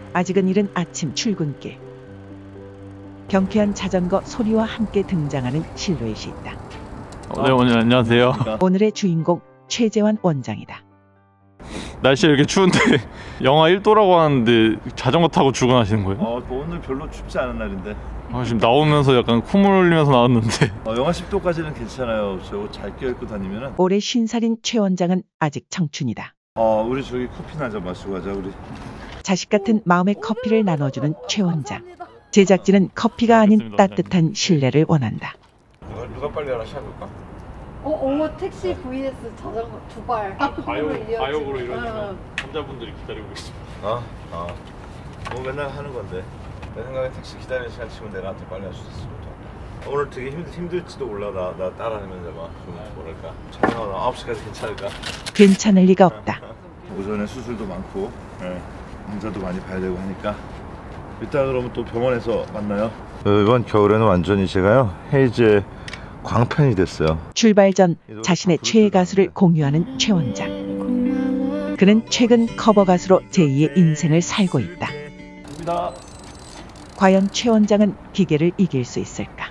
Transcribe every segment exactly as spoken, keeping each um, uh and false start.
아직은 이른 아침 출근길. 경쾌한 자전거 소리와 함께 등장하는 실루엣이 있다. 어, 네, 오늘 안녕하세요. 오늘의 주인공 최재환 원장이다. 날씨 이렇게 추운데 영하 일 도라고 하는데 자전거 타고 출근하시는 거예요? 어, 오늘 별로 춥지 않은 날인데. 아, 지금 나오면서 약간 콧물 흘리면서 나왔는데. 어, 영하 십 도까지는 괜찮아요. 저 옷 잘 껴입고 다니면은. 올해 쉰 살인 최 원장은 아직 청춘이다. 어, 우리 저기 커피나 한잔 마시고 가자 우리. 자식 같은 마음의 커피를 나눠주는 최 원장. 제작진은 커피가 아닌 따뜻한 신뢰를 원한다. 누가, 누가 빨리 하나 시작할까? 어, 어, 택시 vs 자전거 두 발. 과욕으로 이러시면 남자분들이 기다리고 있습니다. 아, 아. 뭐 맨날 하는 건데. 내 생각에 택시 기다리는 시간 치면 내가 한테 빨리 할 수 있을 것 같아. 오늘 되게 힘들, 힘들지도 몰라. 나, 나 따라하면서 막 좀 뭐랄까. 촬영하면 아홉 시까지 괜찮을까? 괜찮을 리가 없다. 오전에 수술도 많고, 네, 환자도 많이 봐야 되고 하니까 이따 그러면 또 병원에서 만나요. 이번 겨울에는 완전히 제가요 헤이즈의 광팬이 됐어요. 출발 전 자신의 최애 가수를 공유하는 최 원장. 그는 최근 커버 가수로 제이의 인생을 살고 있다. 갑니다. 과연 최 원장은 기계를 이길 수 있을까?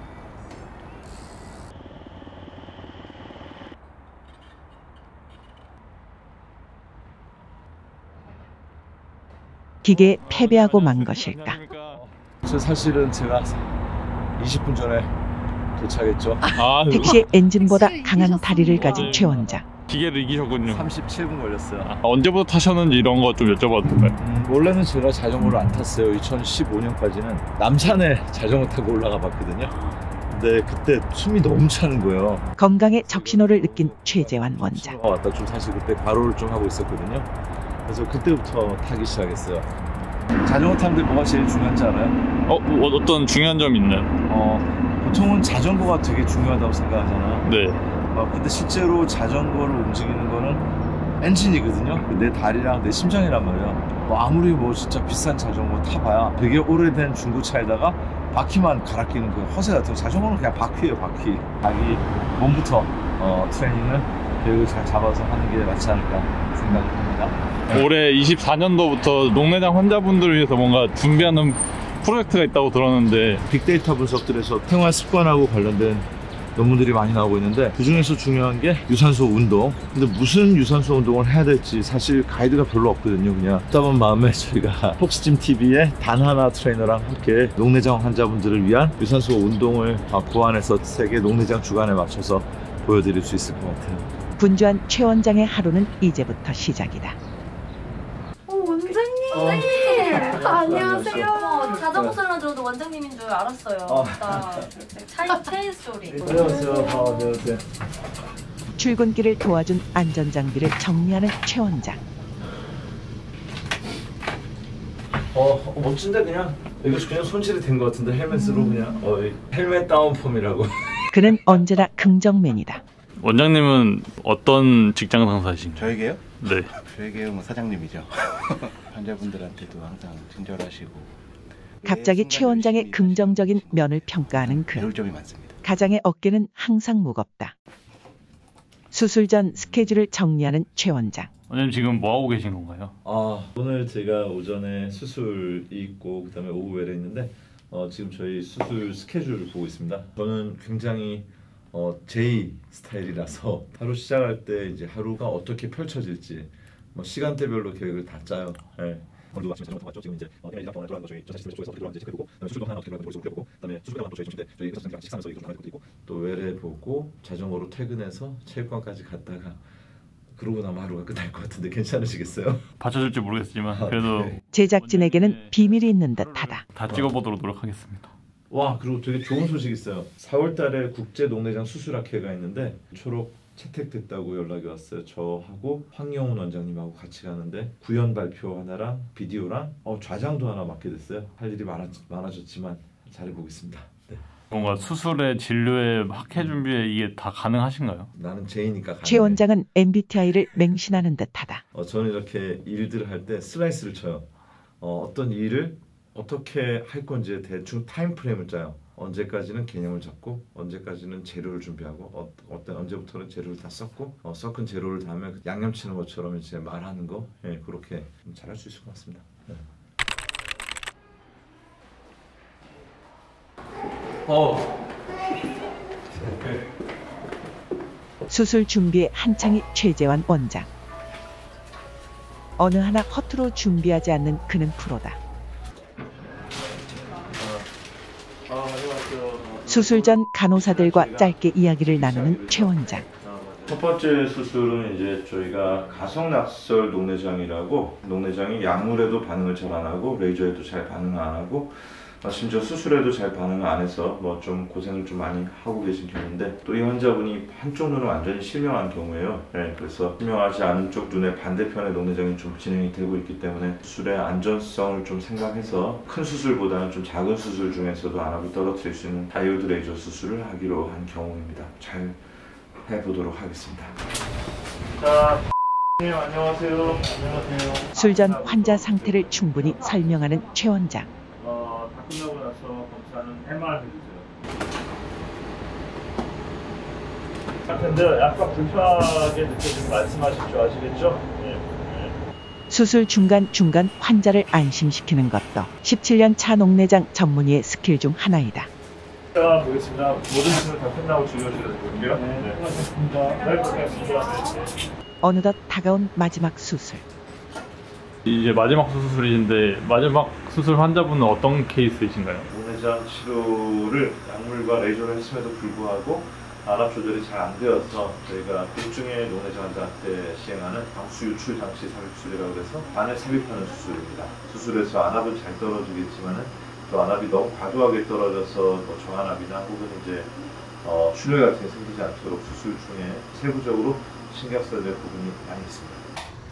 기계에 패배하고 만 것일까? 저 사실은 제가 이십 분 전에 도착했죠. 아, 택시의 엔진보다 강한 다리를 가진 최 원장. 기계를 이기셨군요. 삼십칠 분 걸렸어요. 아, 언제부터 타셨는지 이런 거 좀 여쭤봐도 될까요? 음, 원래는 제가 자전거를 안 탔어요. 이천십오 년까지는 남산에 자전거 타고 올라가 봤거든요. 근데 그때 숨이 너무 차는 거예요. 건강에 적신호를 느낀 최재환 원장. 왔다 좀 사실 그때 과로를 좀 하고 있었거든요. 그래서 그때부터 타기 시작했어요. 자전거 타는데 뭐가 제일 중요한지 알아요? 어, 뭐, 어떤 중요한 점이 있나요? 어, 보통은 자전거가 되게 중요하다고 생각하잖아. 네. 어, 근데 실제로 자전거를 움직이는 거는 엔진이거든요. 내 다리랑 내 심장이란 말이야. 뭐 아무리 뭐 진짜 비싼 자전거 타봐야 되게 오래된 중고차에다가 바퀴만 갈아 끼는 그 허세 같은 거. 자전거는 그냥 바퀴예요, 바퀴. 자기 몸부터 어, 트레이닝을 계획을 잘 잡아서 하는 게 맞지 않을까 생각을 합니다. 올해 이십사 년도부터 녹내장 환자분들을 위해서 뭔가 준비하는 프로젝트가 있다고 들었는데, 빅데이터 분석들에서 생활 습관하고 관련된 논문들이 많이 나오고 있는데 그 중에서 중요한 게 유산소 운동. 근데 무슨 유산소 운동을 해야 될지 사실 가이드가 별로 없거든요. 그냥 답답한 마음에 저희가 폭스짐 티비의 단하나 트레이너랑 함께 녹내장 환자분들을 위한 유산소 운동을 고안해서 세계 녹내장 주간에 맞춰서 보여드릴 수 있을 것 같아요. 분주한 최 원장의 하루는 이제부터 시작이다. 어, 원장님! 어. 원장님! 안녕하세요. 어, 자전거 소리만 들어도 원장님인 줄 알았어요. 어. 나 차이 체인 소리. 안녕하세요. 아, 안녕하세요. 출근길을 도와준 안전장비를 정리하는 최 원장. 어, 어 멋진데 그냥 이거 그냥 손질이 된 것 같은데 헬멧으로 그냥 어, 헬멧 다운펌이라고. 그는 언제나 긍정맨이다. 원장님은 어떤 직장 상사이신가요? 저에게요? 네. 저에게요, 뭐 사장님이죠. 환자분들한테도 항상 친절하시고. 갑자기 최 원장의 긍정적인 면을 평가하는 그. 배울 점이 많습니다. 가장의 어깨는 항상 무겁다. 수술 전 스케줄을 정리하는 최 원장. 원장님 지금 뭐 하고 계신 건가요? 아, 오늘 제가 오전에 수술이 있고 그다음에 오후 외래 있는데 어, 지금 저희 수술 스케줄 보고 있습니다. 저는 굉장히 어, 제이 스타일이라서 하루 시작할 때 이제 하루가 어떻게 펼쳐질지 뭐 시간대별로 계획을 다 짜요. 네. 오늘도 아침에 자전거 타고 왔죠. 지금 이제 어, 이장 병원에 들어가는 거 저희 전자시스템 쪽에서 어떻게 들어가는지 체크해보고, 그다음에 수술도 하나 어떻게 들어가는지 머릿속으로 해보고, 그다음에 수술 병원 또 저희 점심 때 저희 의사선생님랑 식사하면서 이거 하는 것도 있고, 또 외래 보고 자전거로 퇴근해서 체육관까지 갔다가 그러고 나면 하루가 끝날 것 같은데 괜찮으시겠어요? 받쳐줄지 모르겠지만 그래도 네. 제작진에게는 비밀이 있는 듯하다. 다 찍어보도록 노력하겠습니다. 와, 그리고 되게 좋은 소식이 있어요. 사월 달에 국제 녹내장 수술학회가 있는데 초록 채택됐다고 연락이 왔어요. 저하고 황영훈 원장님하고 같이 가는데 구연 발표 하나랑 비디오랑 어, 좌장도 하나 맡게 됐어요. 할 일이 많아, 많아졌지만 잘해보겠습니다. 네. 뭔가 수술에 진료에 학회 준비에 이게 다 가능하신가요? 나는 제이니까 가능해. 최 원장은 엠비티아이를 맹신하는 듯하다. 어, 저는 이렇게 일들을 할 때 슬라이스를 쳐요. 어, 어떤 일을 어떻게 할 건지에 대충 타임 프레임을 짜요. 언제까지는 개념을 잡고 언제까지는 재료를 준비하고 어, 어떤 언제부터는 재료를 다 썼고 어, 섞은 재료를 다음에 양념치는 것처럼 이제 말하는 거, 예, 그렇게 잘할 수 있을 것 같습니다. 네. 어. 수술 준비에 한창이 최재환 원장. 어느 하나 허투루 준비하지 않는 그는 프로다. 수술 전 간호사들과 짧게 이야기를 나누는 최 원장. 첫 번째 수술은 이제 저희가 가성낙설 녹내장이라고, 녹내장이 약물에도 반응을 잘 안 하고 레이저에도 잘 반응 안 하고 심지어 수술에도 잘 반응을 안 해서 뭐 좀 고생을 좀 많이 하고 계신 경우인데, 또 이 환자분이 한쪽 눈은 완전히 실명한 경우예요. 네, 그래서 실명하지 않은 쪽 눈의 반대편에 녹내장이 좀 진행이 되고 있기 때문에 수술의 안전성을 좀 생각해서 큰 수술보다는 좀 작은 수술 중에서도 안압을 떨어뜨릴 수 있는 다이오드 레이저 수술을 하기로 한 경우입니다. 잘 해보도록 하겠습니다. 자, 네, 안녕하세요. 안녕하세요. 술 전 환자 상태를 충분히 설명하는 최 원장. 어, 다 끝나고 나서 검사는 엠알아이 해주세요. 같은데 약간 불편하게 느껴지면 말씀하실 줄 아시겠죠? 네. 네. 수술 중간중간 환자를 안심시키는 것도 십칠 년 차 녹내장 전문의의 스킬 중 하나이다. 자, 보겠습니다. 모든 수술 다 끝나고 진료실에 볼게요. 네, 네. 고맙습니다. 네, 고맙습니다. 네. 어느덧 다가온 마지막 수술. 이제 마지막 수술인데 마지막 수술 환자분은 어떤 케이스이신가요? 녹내장 치료를 약물과 레이저를 했음에도 불구하고 안압 조절이 잘 안 되어서 저희가 일종의 녹내장 환자한테 시행하는 방수 유출 장치 삽입술이라고 해서 안을 삽입하는 수술입니다. 수술에서 안압은 잘 떨어지겠지만은 또 안압이 너무 과도하게 떨어져서 뭐 저안압이나 혹은 이제 어, 출혈 같은 게 생기지 않도록 수술 중에 세부적으로 신경 써야 될 부분이 많이 있습니다.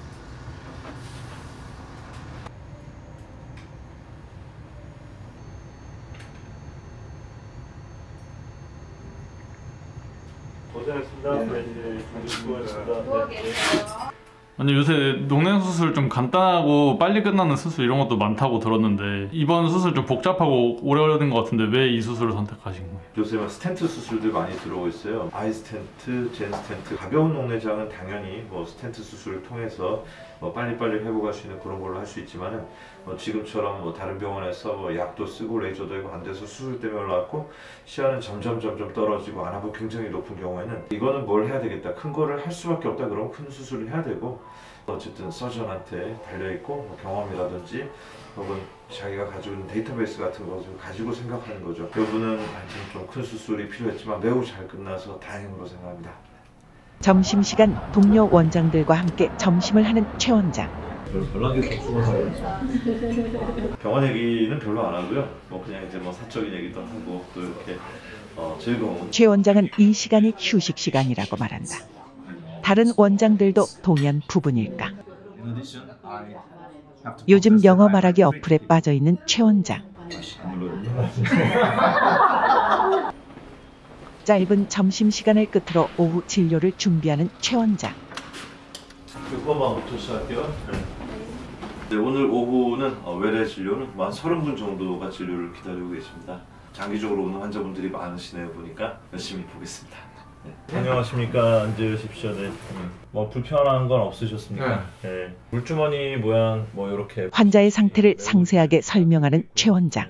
고생했습니다. 네, 네, 수고하셨습니다. 네, 네. 아니 요새 녹내장 수술 좀 간단하고 빨리 끝나는 수술 이런 것도 많다고 들었는데 이번 수술 좀 복잡하고 오래 걸리는 것 같은데 왜 이 수술을 선택하신 거예요? 요새 막 스텐트 수술들 많이 들어오고 있어요. 아이 스텐트, 젠 스텐트. 가벼운 녹내장은 당연히 뭐 스텐트 수술을 통해서 뭐 빨리빨리 회복할 수 있는 그런 걸로 할 수 있지만은 뭐 지금처럼 뭐 다른 병원에서 뭐 약도 쓰고 레이저도 하고 안 돼서 수술 때문에 올라왔고 시야는 점점 점점 떨어지고 안압은 굉장히 높은 경우에는 이거는 뭘 해야 되겠다, 큰 거를 할 수밖에 없다, 그러면 큰 수술을 해야 되고, 어쨌든 서전한테 달려있고 뭐 경험이라든지 혹은 자기가 가지고 있는 데이터베이스 같은 것을 가지고 생각하는 거죠. 이분은 하여튼 좀 큰 수술이 필요했지만 매우 잘 끝나서 다행으로 생각합니다. 점심시간 동료 원장들과 함께 점심을 하는 최 원장. 병원 얘기는 별로 안 하고요. 뭐 그냥 이제 뭐 사적인 얘기도 하고 또 이렇게 어, 즐거운. 최 원장은 이 시간이 휴식 시간이라고 말한다. 다른 원장들도 동의한 부분일까? 요즘 영어 말하기 어플에 빠져있는 최 원장. 짧은 점심시간을 끝으로 오후 진료를 준비하는 최 원장. 육번만부터 시작할게요. 네. 네, 오늘 오후는 어, 외래 진료는 한 서른 분 정도가 진료를 기다리고 계십니다. 장기적으로 오는 환자분들이 많으시네요. 보니까 열심히 보겠습니다. 네. 안녕하십니까. 앉으십시오. 네. 뭐 불편한 건 없으셨습니까? 네. 네. 물주머니 모양 뭐 이렇게 환자의 상태를 상세하게 설명하는 최 원장.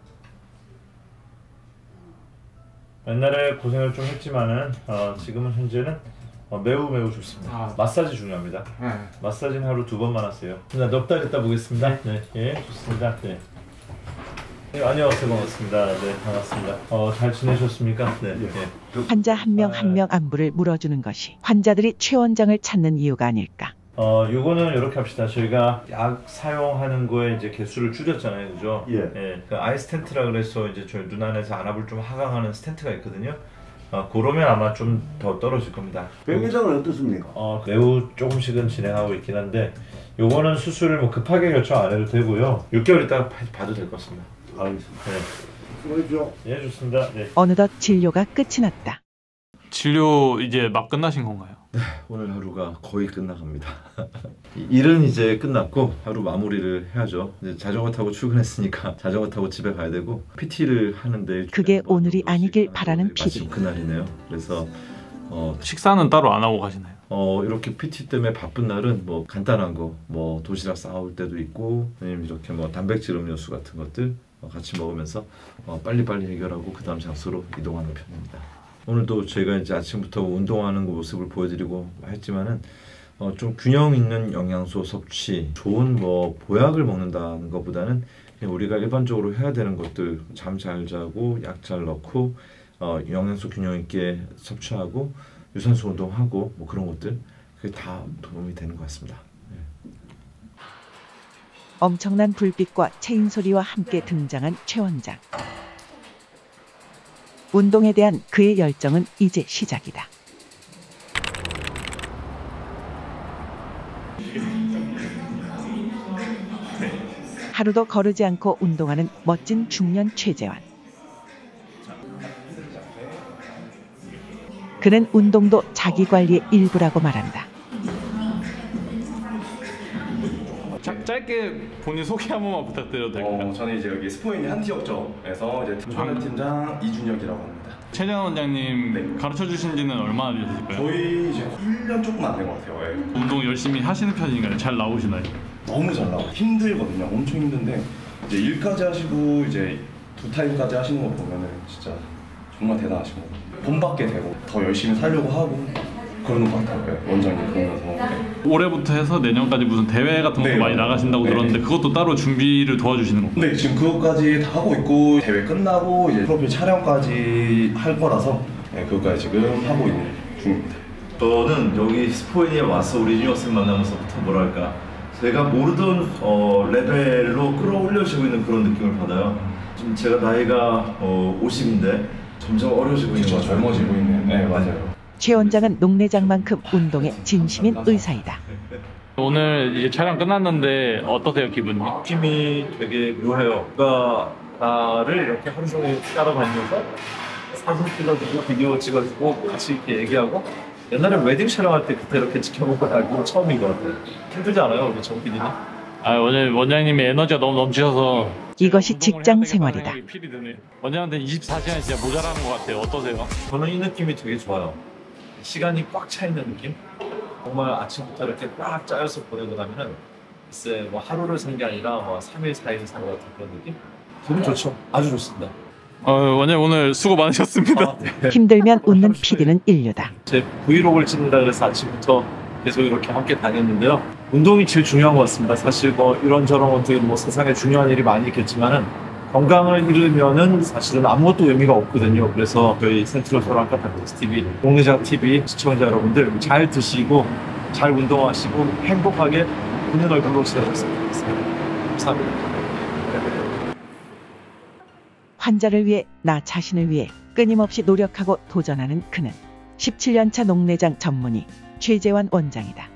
옛날에 고생을 좀 했지만은 어, 지금은 현재는 어, 매우 매우 좋습니다. 아. 마사지 중요합니다. 네. 마사지는 하루 두 번만 하세요. 자, 넉 달 있다 보겠습니다. 네, 네. 예, 좋습니다. 네. 네, 안녕하세요. 반갑습니다. 네, 반갑습니다. 어, 잘 지내셨습니까? 네. 네. 환자 한 명 한 명 안부를 물어주는 것이 환자들이 최 원장을 찾는 이유가 아닐까. 어, 요거는 이렇게 합시다. 저희가 약 사용하는 거에 이제 개수를 줄였잖아요, 그죠? 예. 예. 그 아이 스텐트라 그래서 이제 저희 눈 안에서 안압을 좀 하강하는 스텐트가 있거든요. 어, 그러면 아마 좀 더 떨어질 겁니다. 백내장은 어떻습니까? 어, 매우 조금씩은 진행하고 있긴 한데, 요거는 수술을 뭐 급하게 결정 안 해도 되고요. 육 개월 있다가 봐도 될 것 같습니다. 알겠습니다. 네. 수고하십시오. 예, 좋습니다. 네. 어느덧 진료가 끝이 났다. 진료 이제 막 끝나신 건가요? 네, 오늘 하루가 거의 끝나갑니다. 일은 이제 끝났고 하루 마무리를 해야죠. 이제 자전거 타고 출근했으니까 자전거 타고 집에 가야 되고 피티를 하는데 그게 오늘이 아니길 바라는 피디. 마침 그날이네요. 그래서 어, 식사는 따로 안 하고 가시나요? 어, 이렇게 피티 때문에 바쁜 날은 뭐 간단한 거, 뭐 도시락 싸올 때도 있고, 아니면 이렇게 뭐 단백질 음료수 같은 것들 어, 같이 먹으면서 어, 빨리빨리 해결하고 그 다음 장소로 이동하는 편입니다. 오늘도 저희가 이제 아침부터 운동하는 모습을 보여드리고 했지만은 어, 좀 균형 있는 영양소 섭취, 좋은 뭐 보약을 먹는다는 것보다는 그냥 우리가 일반적으로 해야 되는 것들, 잠 잘 자고 약 잘 넣고 어, 영양소 균형 있게 섭취하고 유산소 운동하고 뭐 그런 것들 그게 다 도움이 되는 것 같습니다. 네. 엄청난 불빛과 체인 소리와 함께 등장한 최 원장. 운동에 대한 그의 열정은 이제 시작이다. 하루도 거르지 않고 운동하는 멋진 중년 최재환. 그는 운동도 자기관리의 일부라고 말한다. 자, 짧게 본인 소개 한 번만 부탁드려도 될까요? 어, 저는 이제 여기 스포인 한티역점에서 이제 팀장 팀장 이준혁이라고 합니다. 최재환 원장님 네. 가르쳐 주신 지는 얼마나 되셨을까요? 거의 이제 일 년 조금 안 된 것 같아요. 네. 운동 열심히 하시는 편인가요? 잘 나오시나요? 너무 잘 나와요. 힘들거든요. 엄청 힘든데 이제 일까지 하시고 이제 두 타임까지 하시는 거 보면은 진짜 정말 대단하신 것 같아요. 본받게 되고 더 열심히 살려고 하고 그러는 것 같아요. 원장님 보면서. 네. 올해부터 해서 내년까지 무슨 대회 같은 것도 네, 많이 나가신다고 네. 들었는데 그것도 따로 준비를 도와주시는 건가요? 네, 지금 그것까지 다 하고 있고 대회 끝나고 이제 프로필 촬영까지 할 거라서 네, 그것까지 지금 하고 있는 중입니다. 저는 여기 스포인에 와서 우리 이준혁 쌤 만나면서부터 뭐랄까 제가 모르던 어, 레벨로 끌어올려지고 있는 그런 느낌을 받아요. 지금 제가 나이가 어, 오십인데 점점 어려지고 있는 것 같아요. 젊어지고 있는. 네, 맞아요. 최 원장은 농내장만큼 운동에 진심인 의사이다. 오늘 이제 촬영 끝났는데 어떠세요, 기분이? 느낌이 되게 묘해요. 그러니까 나를 이렇게 하루 종일 따라다니면서 사진 찍어주고 비디오 찍어주고 같이 이렇게 얘기하고 옛날에 웨딩 촬영할 때 그때 이렇게 지켜본 거 알고 처음인 것 같아요. 힘들지 않아요, 우리 정 피디님? 아, 오늘 원장님의 에너지가 너무 넘치셔서 이것이 직장 생활이다. 원장한테 이십사 시간이 진짜 모자라는 것 같아요. 어떠세요? 저는 이 느낌이 되게 좋아요. 시간이 꽉 차 있는 느낌? 정말 아침부터 이렇게 꽉 짜여서 보내고 나면은 글쎄 뭐 하루를 산 게 아니라 뭐 삼 일, 사 일 산 것 같은 그런 느낌? 기분 좋죠. 아주 좋습니다. 어, 원장님 오늘 수고 많으셨습니다. 아, 네. 힘들면 웃는 피디는 인류다. 제 브이로그를 찍는다 그래서 아침부터 계속 이렇게 함께 다녔는데요. 운동이 제일 중요한 것 같습니다. 사실 뭐 이런저런 어떻게 뭐 세상에 중요한 일이 많이 있겠지만은 건강을 잃으면은 사실은 아무것도 의미가 없거든요. 그래서 저희 센트럴 소랑카 닥터스 티비, 농내장 티비 시청자 여러분들 잘 드시고 잘 운동하시고 행복하게 웃는 얼굴로 지내셨으면 좋겠습니다. 감사합니다. 환자를 위해 나 자신을 위해 끊임없이 노력하고 도전하는 그는 십칠 년 차 농내장 전문의 최재환 원장이다.